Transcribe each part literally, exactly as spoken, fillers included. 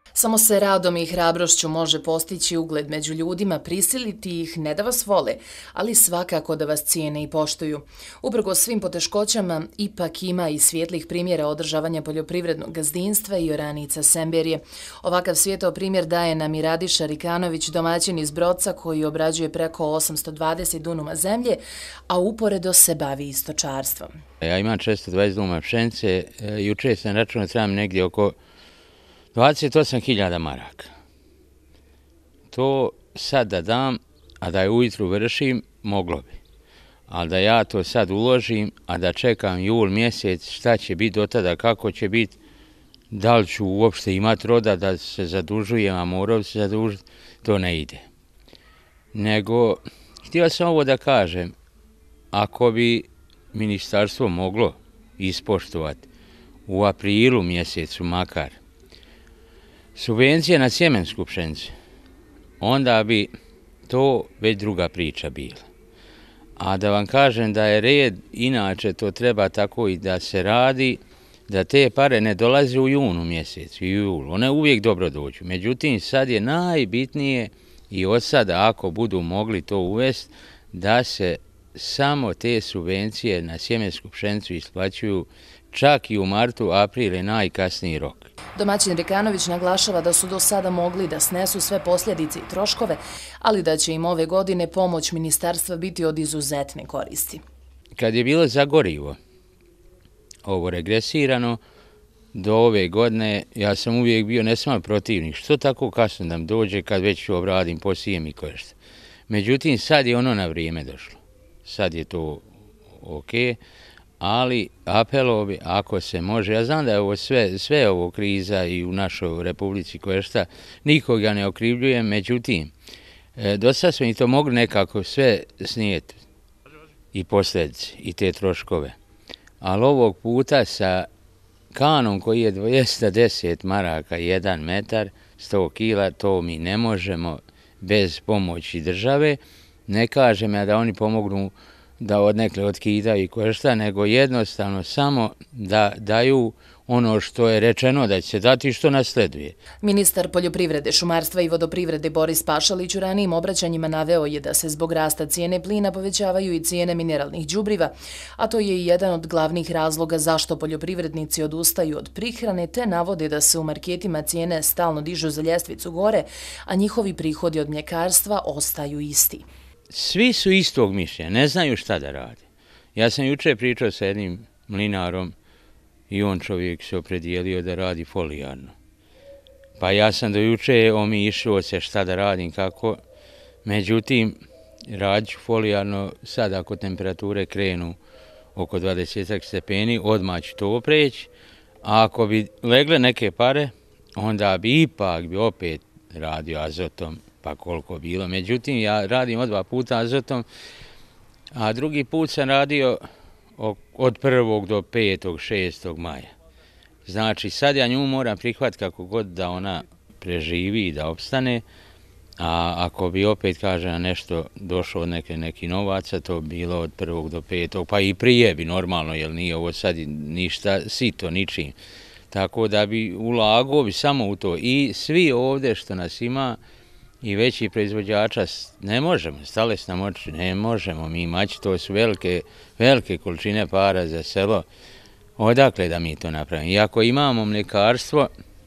Samo se radom i hrabrošću može postići ugled među ljudima, prisiliti ih ne da vas vole, ali svakako da vas cijene i poštuju. Uprkos svim poteškoćama, ipak ima i svijetlih primjera održavanja poljoprivrednog gazdinstva i oranica Semberije. Ovakav svijetao primjer daje nam i Radiša Rikanović, domaćin iz Broca koji obrađuje preko osamsto dvadeset dunuma zemlje, a uporedo se bavi i stočarstvom. Ja imam često dvadeset dunuma pšenice, juče sam računao da trebam negdje oko dvadeset osam hiljada maraka. To sad da dam, a da je ujutru vršim, moglo bi. Ali da ja to sad uložim, a da čekam jul mjesec, šta će biti do tada, kako će biti, da li ću uopšte imati roda da se zadužujem, a morao se zadužiti, to ne ide. Nego, htio sam ovo da kažem, ako bi ministarstvo moglo ispoštovati u aprilu mjesecu makar subvencije na sjemensku pšenicu, onda bi to već druga priča bila. A da vam kažem da je red, inače to treba tako i da se radi, da te pare ne dolaze u junu mjesecu i u julu, one uvijek dobro dođu. Međutim, sad je najbitnije i od sada, ako budu mogli to uvesti, da se samo te subvencije na sjemensku pšenicu isplaćuju čak i u martu, april je najkasniji rok. Domaćin Rikanović naglašava da su do sada mogli da snesu sve posljedice i troškove, ali da će im ove godine pomoć ministarstva biti od izuzetne koristi. Kad je bilo za gorivo ovo regresirano, do ove godine ja sam uvijek bio ne samo protivnik, što tako kasno nam dođe kad već obradim, posijem i koješta. Međutim, sad je ono na vrijeme došlo. Sad je to ok, ali apelo bi, ako se može, ja znam da je ovo sve, sve ovo kriza i u našoj republici koješta, nikoga ne okrivljujem, međutim, do sad smo i to mogli nekako sve snijeti i posljedice i te troškove. Ali ovog puta sa kanom koji je dvjesto deset maraka jedan metar, sto kila, to mi ne možemo bez pomoći države. Ne kažem ja da oni pomognu da odnekle otkidaju i koje šta, nego jednostavno samo da daju ono što je rečeno da će se dati i što nasleduje. Ministar poljoprivrede, šumarstva i vodoprivrede Boris Pašalić u ranijim obraćanjima naveo je da se zbog rasta cijene plina povećavaju i cijene mineralnih đubriva, a to je i jedan od glavnih razloga zašto poljoprivrednici odustaju od prihrane, te navode da se u marketima cijene stalno dižu za ljestvicu gore, a njihovi prihodi od mljekarstva ostaju isti. Svi su istog mišljenja, ne znaju šta da rade. Ja sam juče pričao sa jednim mlinarom i on čovjek se opredijelio da radi folijarno. Pa ja sam do juče omišljao se šta da radim, kako. Međutim, radit ću folijarno sad ako temperature krenu oko dvadeset stepeni, odmah ću to preći. A ako bi legle neke pare, onda bi ipak bi opet radio azotom, pa koliko bilo. Međutim, ja radim od dva puta azotom, a drugi put sam radio od prvog do petog, šestog maja. Znači, sad ja nju moram prihvatiti kako god da ona preživi i da opstane, a ako bi opet, kažem, nešto došlo od neke, neki novaca, to bilo od prvog do petog, pa i prije bi normalno, jer nije ovo sad ništa sito, ničim. Tako da bi ulagao bi samo u to. I svi ovdje što nas ima, i veći proizvođača, ne možemo, stale s nam oči, ne možemo mi maći, to su velike, velike količine para za selo, odakle da mi to napravimo. I ako imamo mljekarstvo,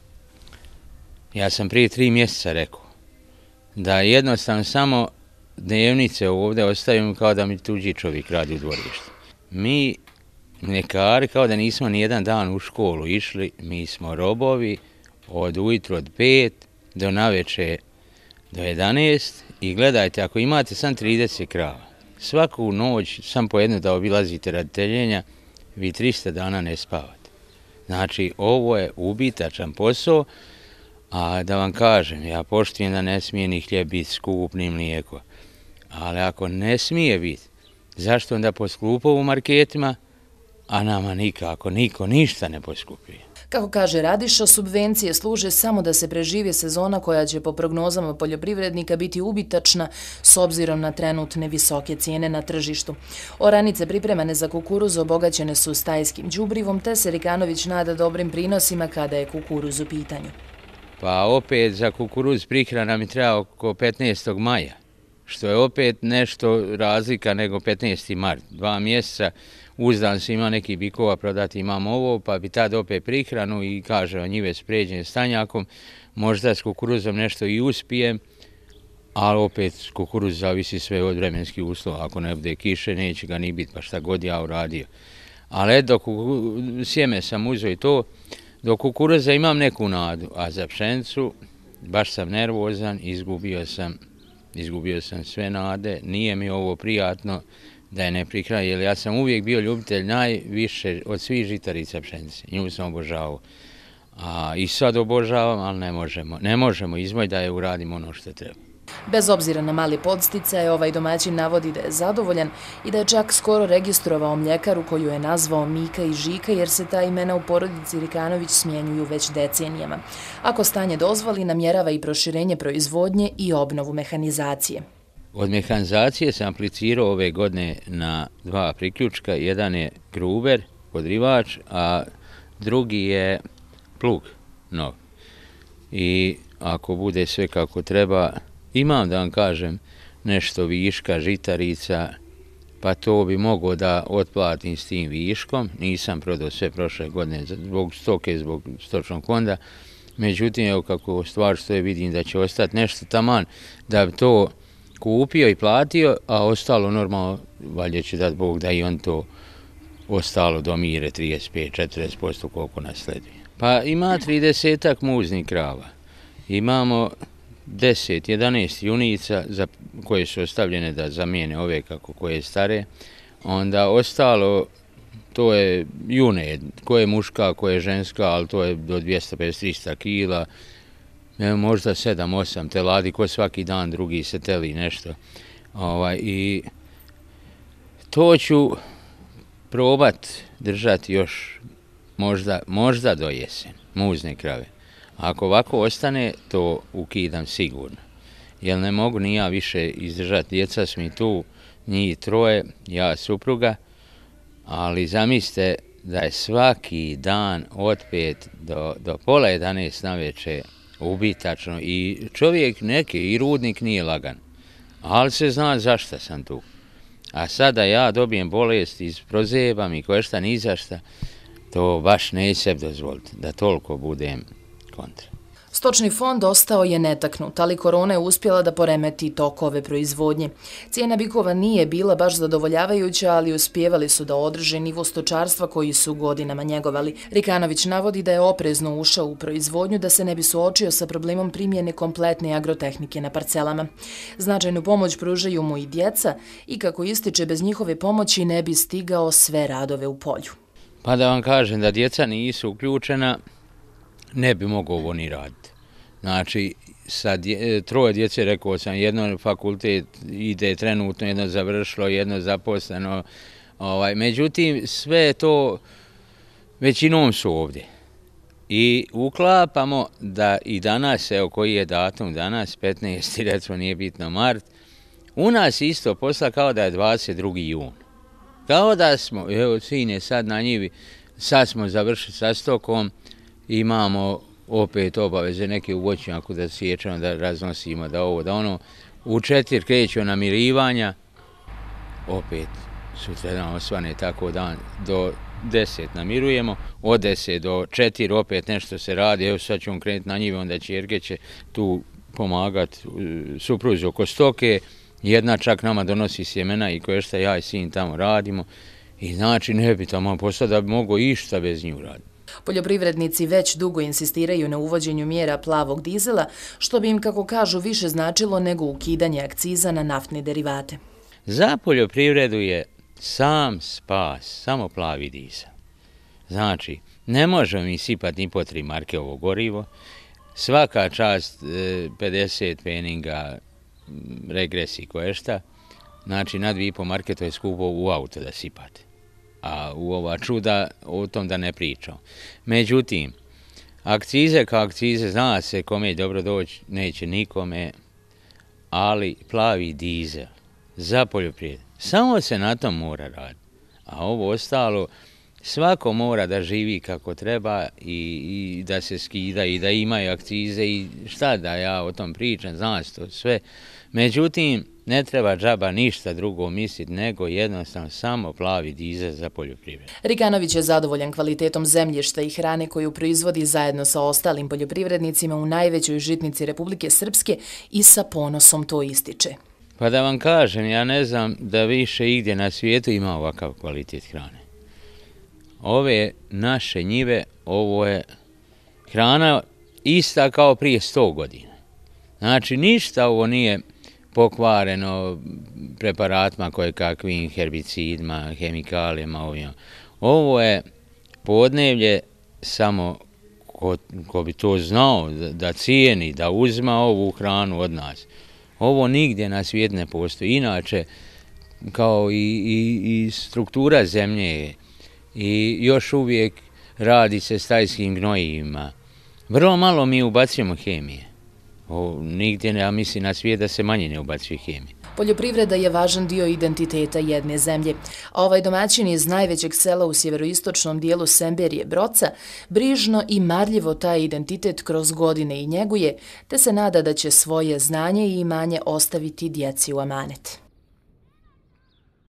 ja sam prije tri mjeseca rekao, da jednostavno samo dnevnice ovdje ostavimo kao da mi tuđi čovjek radi u dvorištu. Mi, mljekari, kao da nismo nijedan dan u školu išli, mi smo robovi od ujutro od pet do naveče do jedanaest i gledajte, ako imate sam trideset krava, svaku noć sam po jednu da obilazite radi teljenja, vi trista dana ne spavate. Znači, ovo je ubitačan posao, a da vam kažem, ja poštujem da ne smije ni hljeb biti skup, ni mlijeko, ali ako ne smije biti, zašto onda poskupo u marketima, a nama nikako, niko ništa ne poskupuje. Kako kaže Radiša, subvencije služe samo da se preživi sezona koja će po prognozama poljoprivrednika biti ubitačna s obzirom na trenutne visoke cijene na tržištu. Oranice pripremane za kukuruz obogaćene su stajskim đubrivom, te se Rikanović nada dobrim prinosima kada je kukuruz u pitanju. Pa opet za kukuruz prihrana mi treba oko petnaestog maja, što je opet nešto razlika nego petnaesti mart. Dva mjeseca uzdan se ima neki bikova prodati, imam ovo, pa bi tad opet prihranu i kaže njive spređen stanjakom, možda s kukuruzom nešto i uspijem, ali opet kukuruz zavisi sve od vremenskih uslova. Ako ne bude kiše, neće ga ni biti, pa šta god ja uradio. Ali dok sjeme sam uzeo i to, do kukuruza imam neku nadu, a za pšenicu baš sam nervozan, izgubio sam, izgubio sam sve nade, nije mi ovo prijatno da je ne prihranim, jer ja sam uvijek bio ljubitelj najviše od svih žitarica pšenice, nju sam obožavao. A i sad obožavam, ali ne možemo, ne možemo izmoj da je uradimo ono što treba. Bez obzira na mali podsticaj, ovaj domaćin navodi da je zadovoljan i da je čak skoro registrovao mljekaru koju je nazvao Mika i Žika, jer se ta imena u porodici Rikanović smjenjuju već decenijama. Ako stanje dozvoli, namjerava i proširenje proizvodnje i obnovu mehanizacije. Od mehanizacije sam aplicirao ove godine na dva priključka. Jedan je gruber, podrivač, a drugi je plug nov. I ako bude sve kako treba, imam da vam kažem nešto viška žitarica, pa to bi mogao da otplatim s tim viškom. Nisam prodao sve prošle godine zbog stoke, zbog stočnog fonda. Međutim, evo kako stvar stoje, vidim da će ostati nešto taman da bi to kupio i platio, a ostalo normalno, valjda će dat Bog da i on to ostalo domire trideset pet do četrdeset posto koliko nasleduje. Pa ima tridesetak muznih krava. Imamo deset jedanaest junica za, koje su ostavljene da zamijene ove kako koje stare. Onda ostalo, to je june, koje je muška, koje je ženska, ali to je do dvjesto pedeset do trista kila. Možda sedam osam teladi, ko svaki dan drugi se teli nešto. Ovaj, i to ću probat držati još možda, možda do jesen, muzne krave. Ako ovako ostane, to ukidam sigurno. Jer ne mogu ni ja više izdržati, djeca su mi tu, njih troje, ja supruga, ali zamislite da je svaki dan od pet do, do pola jedanaest navečer ubitačno i čovjek neki, i rudnik nije lagan, ali se zna zašto sam tu. A sada ja dobijem bolest, isprozebam i koje šta ni zašta, to baš neće sebi dozvoliti da toliko budem kontra. Stočni fond ostao je netaknut, ali korona je uspjela da poremeti tokove proizvodnje. Cijena bikova nije bila baš zadovoljavajuća, ali uspjevali su da održe nivo stočarstva koji su godinama njegovali. Rikanović navodi da je oprezno ušao u proizvodnju da se ne bi suočio sa problemom primjene kompletne agrotehnike na parcelama. Značajnu pomoć pružaju mu i djeca i kako ističe, bez njihove pomoći ne bi stigao sve radove u polju. Pa da vam kažem da djeca nisu uključena, ne bi mogao ovo ni raditi. Znači, sa dje, troje djece, rekao sam, jedno fakultet ide trenutno, jedno završilo, jedno zaposleno. Ovaj, međutim, sve to većinom su ovdje. I uklapamo da i danas, evo koji je datum danas, petnaesti recimo nije bitno mart, u nas isto posla kao da je dvadeset drugi jun. Kao da smo, evo sin je sad na njivi, sad smo završili sa stokom, imamo opet obaveze neke u voćnjaku da siječemo, da raznosimo, da ovo, da ono. U četir kreću namirivanja, opet sutradan osvane tako dan, do deset namirujemo, od deset do četiri opet nešto se radi, evo sad ćemo krenuti na njive, onda ćerke će tu pomagati supruzi oko stoke, jedna čak nama donosi sjemena i koje šta ja i sin tamo radimo, i znači ne bi tamo postao da bi mogo išta bez nju raditi. Poljoprivrednici već dugo insistiraju na uvođenju mjera plavog dizela, što bi im, kako kažu, više značilo nego ukidanje akciza na naftne derivate. Za poljoprivredu je sam spas, samo plavi dizel. Znači, ne možemo mi sipati ni po tri marke ovo gorivo, svaka čast pedeset peninga regresi koje šta, znači na dvije i po marke to je skupo u auto da sipate. A u ova čuda o tom da ne pričam. Međutim, akcize kao akcize, zna se kome je dobro doći, neće nikome, ali plavi dizel za poljoprivredu, samo se na tom mora raditi. A ovo ostalo, Svako mora da živi kako treba i, i da se skida i da imaju akcize i šta da ja o tom pričam, znam to sve. Međutim, ne treba džaba ništa drugo misliti nego jednostavno samo plavi dizel za poljoprivredu. Rikanović je zadovoljan kvalitetom zemljišta i hrane koju proizvodi zajedno sa ostalim poljoprivrednicima u najvećoj žitnici Republike Srpske i sa ponosom to ističe. Pa da vam kažem, ja ne znam da više igdje na svijetu ima ovakav kvalitet hrane. Ove naše njive, ovo je hrana ista kao prije sto godina. Znači, ništa ovo nije pokvareno preparatima koje kakvim herbicidima, hemikalijama, ovim. Ovo je podnevlje samo ko, ko bi to znao da, da cijeni, da uzma ovu hranu od nas. Ovo nigdje na svijetu ne postoji. Inače, kao i, i, i struktura zemlje je, i još uvijek radi se stajskim gnojivima. Vrlo malo mi ubacujemo hemije. O, nigdje, ja mislim, na svijet da se manje ne ubacuje hemije. Poljoprivreda je važan dio identiteta jedne zemlje, a ovaj domaćin iz najvećeg sela u sjeveroistočnom dijelu Semberije, Broca, brižno i marljivo taj identitet kroz godine i njeguje, te se nada da će svoje znanje i imanje ostaviti djeci u amanet.